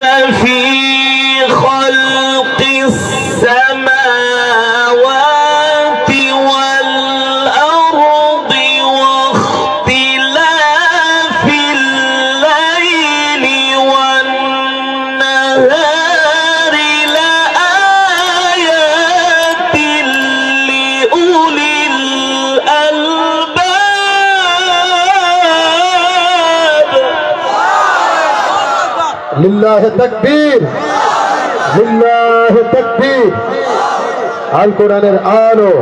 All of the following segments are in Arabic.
في خلق السماوات والأرض واختلاف الليل والنهار لآيات لأولي الألباب. لله تكبير لله تكبير القرآن آلو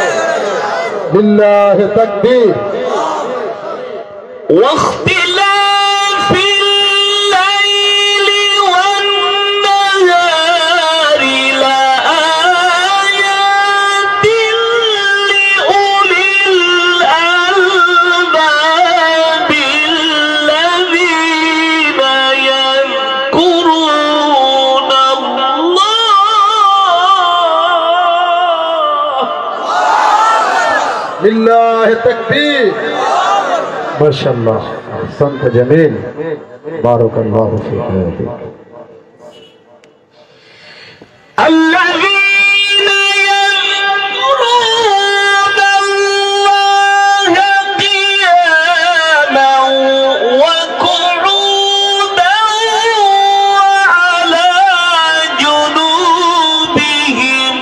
لله تكبير. واختلاف الليل والنهار لآيات لأولي الألباب الذين يذكرون الله. لله تكبير. ما شاء الله أحسنت جميل بارك الله فيك. الذين يذكرون الله قياما وقعودا وعلى جنوبهم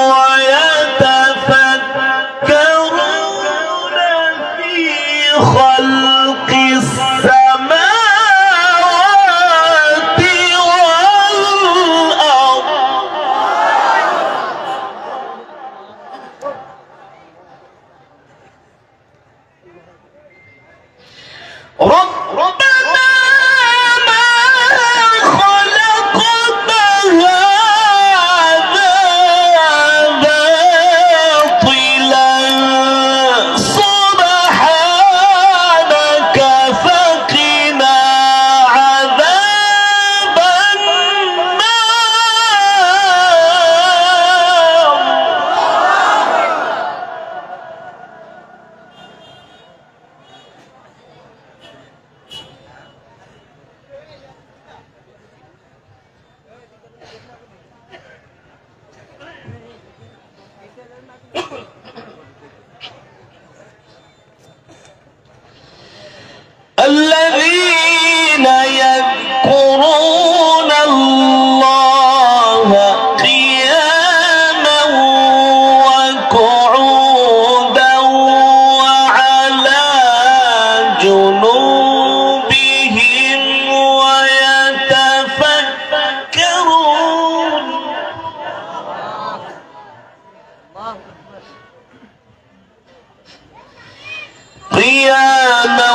ويتفكرون في خلق السماوات والأرض. ربنا ما خلقت هذا باطلا سبحانك فقنا عذاب الذين يذكرون الله قياما وقعودا وعلى جنوبهم ويتفكرون قياما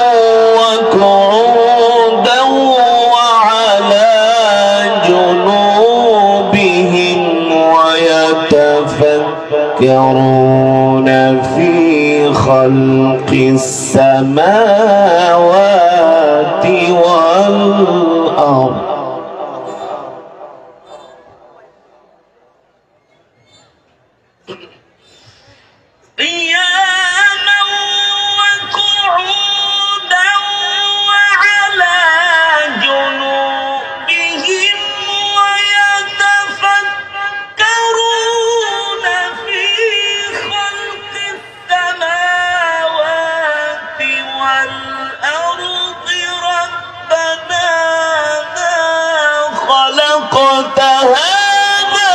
وقعودا وعلى جنوبهم ويتفكرون في خلق السماوات والأرض. قياما وقعودا وعلى جنوبهم ويتفكرون في خلق السماوات والأرض. ربنا ما خلقت هذا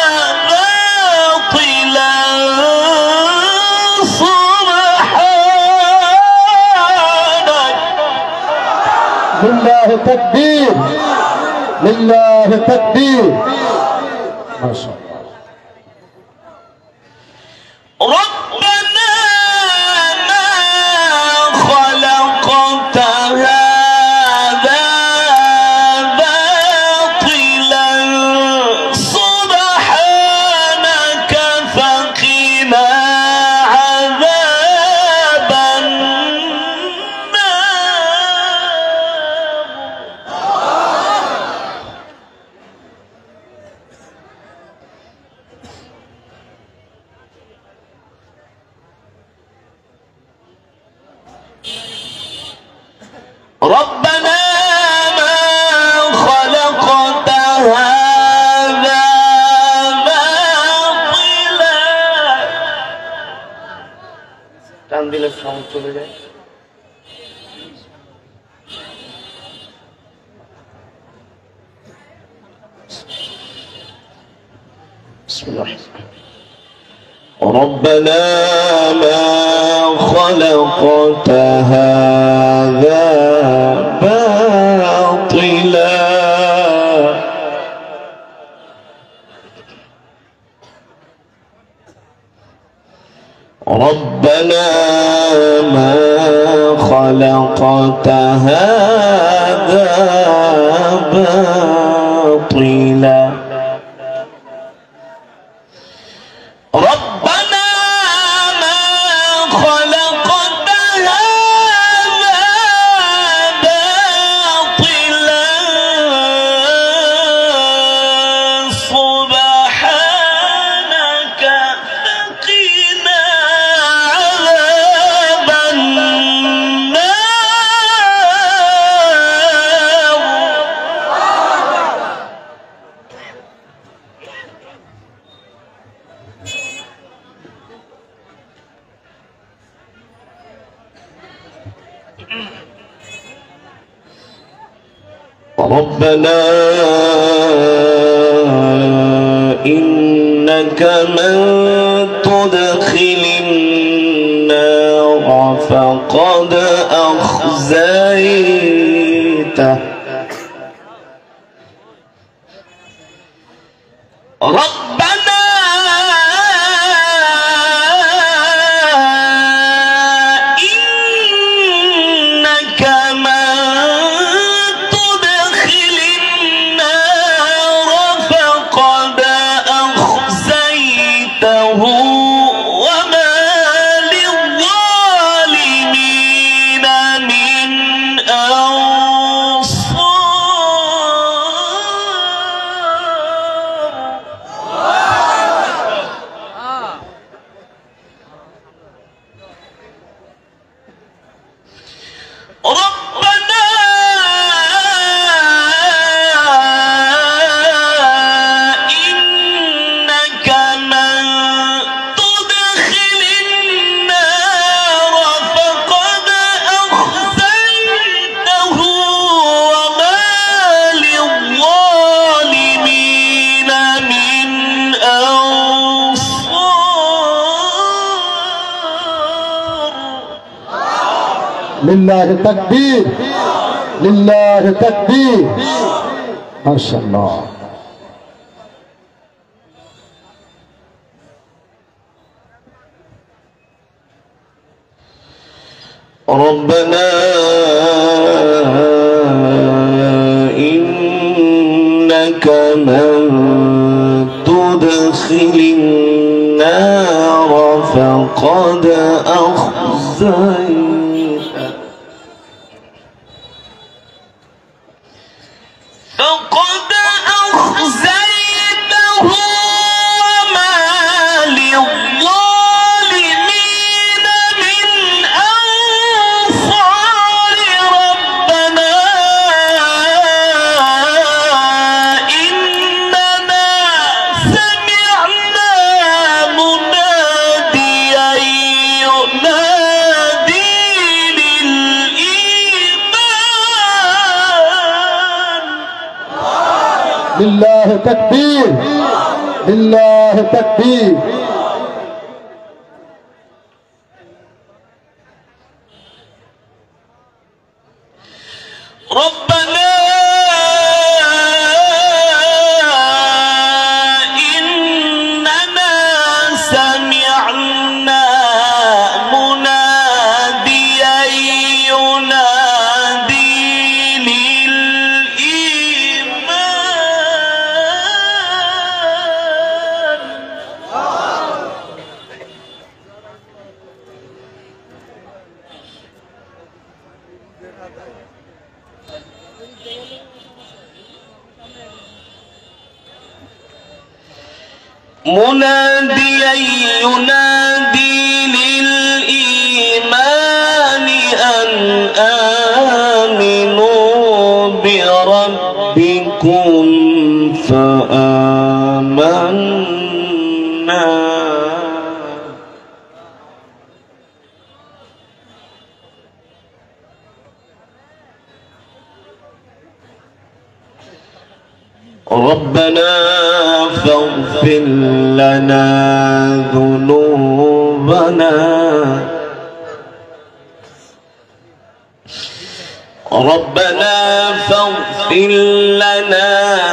باطلا سبحانك. لله تكبير لله تكبير. ما شاء الله. ربنا ما خلقت هذا باطلا سبحانك فقنا عذاب النار. সাউন্ড চলে যায়। ربنا ما خلقت هذا باطلا ربنا ما خلقت هذا باطلا ربنا ما خلقت هذا باطلا سبحانك فقنا عذاب النار ربنا إنك من تدخل النار فقد أخزيته ربنا إنك من تدخل النار فقد أخزيته وما للظالمين من أنصار ربنا إنك من تدخل النار فقد أخزيته وما للظالمين من أنصار لله تكبير لله تكبير ما شاء الله ربنا إنك من تدخل النار فقد أخزيته فقد أخزيته وما للظالمين من أنصار ربنا إننا سمعنا مناديا ينادي للإيمان لله تكبير لله تكبير ربنا إننا سمعنا مناديا ينادي للإيمان مناديا ينادي للإيمان أن آمنوا بربكم فآمنا ربنا فاغفر لنا ذنوبنا ربنا فاغفر لنا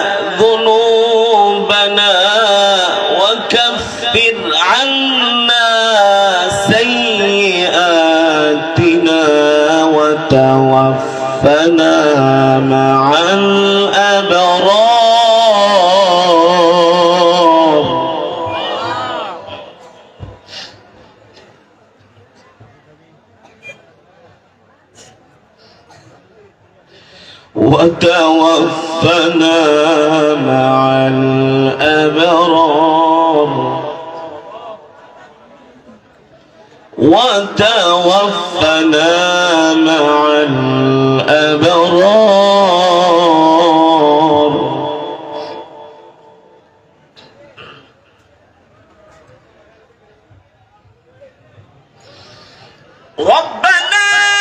ذنوبنا وكفر عنا سيئاتنا وتوفنا مع الأبرار وتوفنا مع الأبرار وتوفنا مع الأبرار ربنا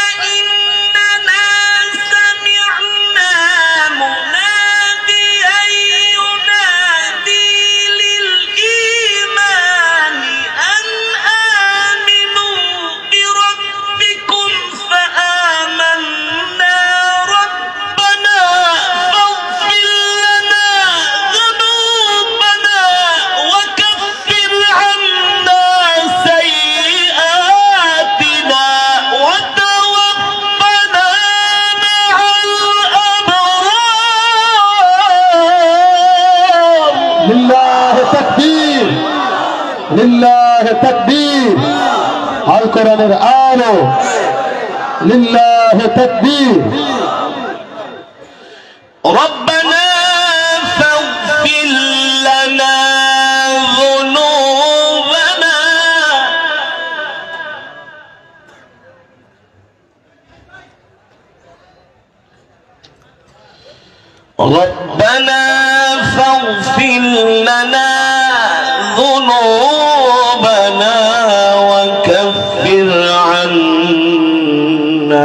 لله تكبير القرآن الآن لله تكبير ربنا فاغفر لنا ذنوبنا ربنا فاغفر لنا ذنوبنا وكفر عنا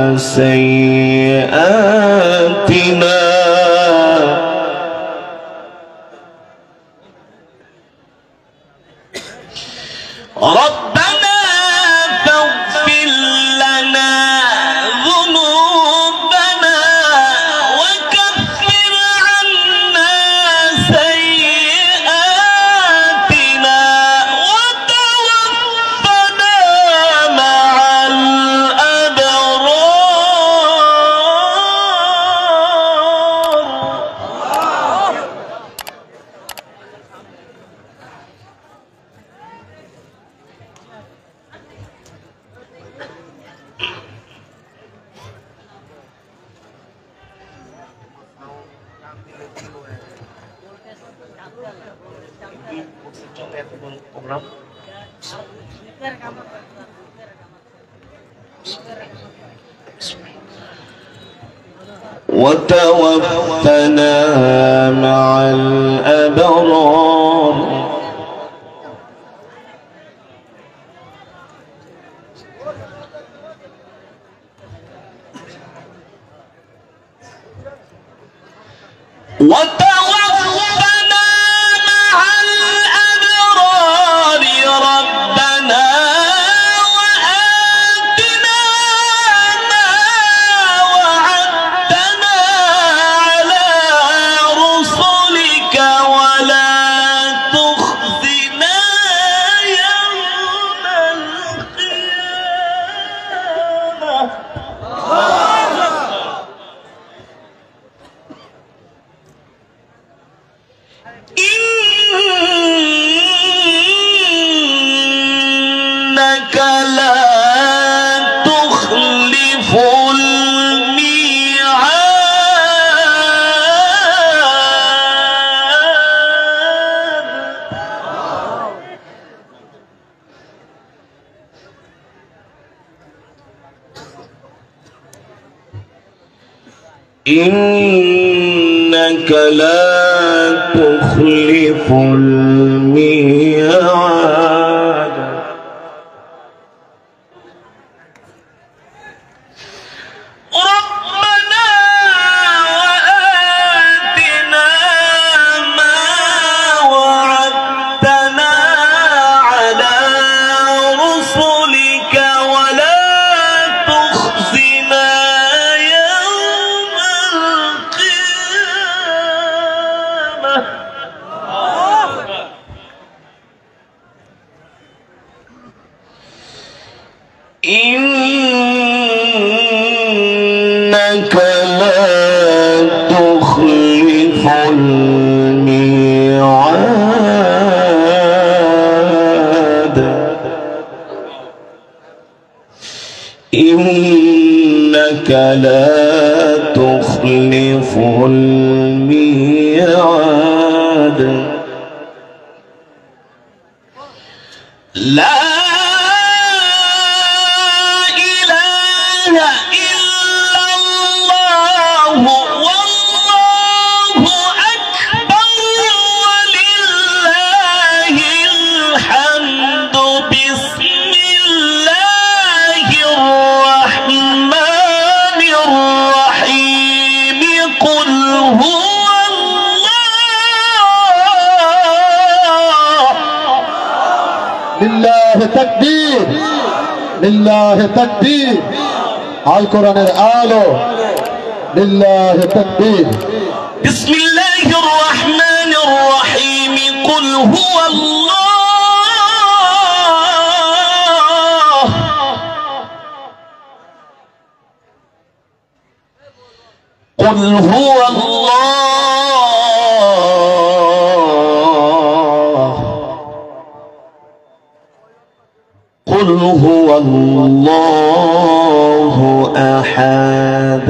سيئاتنا ربنا فاغفر لنا ذنوبنا وكفر عنا سيئاتنا وتوفنا مع الأبرار وتوفنا مع الأبرار وتوفنا مع الأبرار ربنا وآتنا ما وعدتنا على رسلك ولا تخزنا يوم القيامة إنك لا تخلف الميعاد إنك لا تخلف الميعاد ربنا وآتنا الميعاد إنك لا تخلف الميعاد لا إله إلا الله والله أكبر ولله الحمد بسم الله الرحمن الرحيم قل هو لله تكبير لله تكبير على القرآن آله لله تكبير بسم الله الرحمن الرحيم قل هو الله قل هو الله قل هو الله أحد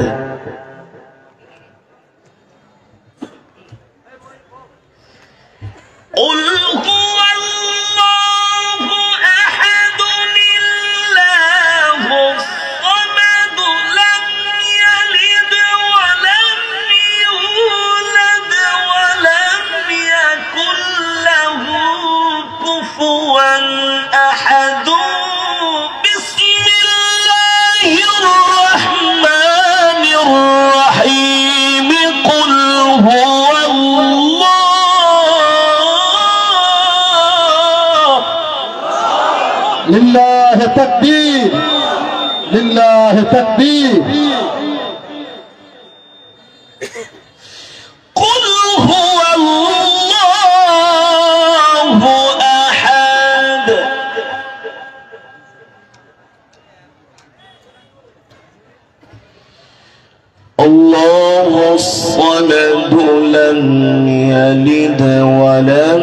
قل هو الله أحد الله الصمد لم يلد ولم يولد ولم يكن له كفوا أحد بسم الله الرحمن الرحيم قل هو الله لله تكبير لله تكبير قل هو الله أحد الله الصمد لم يلد ولم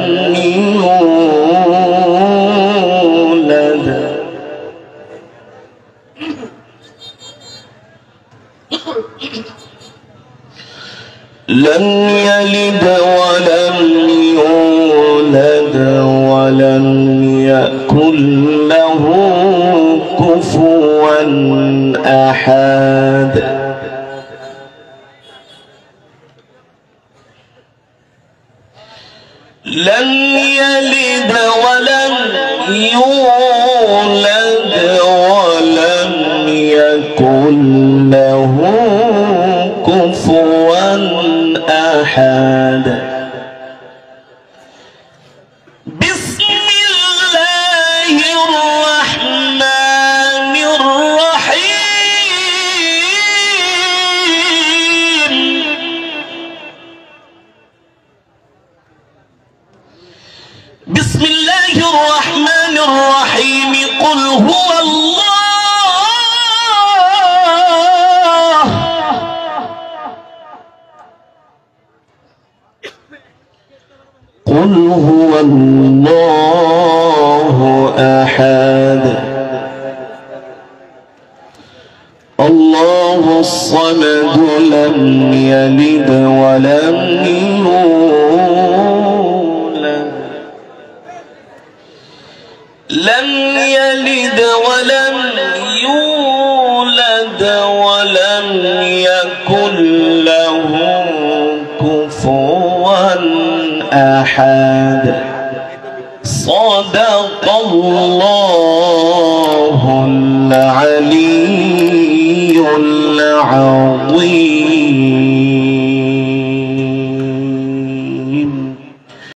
يولد لم يلد ولم يولد ولم يكن له كفوا أحد لم يلد ولم يولد ولم يكن له كفوا أحد بسم الله الرحمن الرحيم بسم الله الرحمن الرحيم قل هو الله قل هو الله أحد الله الصمد لم يلد ولم يولد لم يلد ولم يولد ولم يكن له كفوا أحد صدق الله العلي العظيم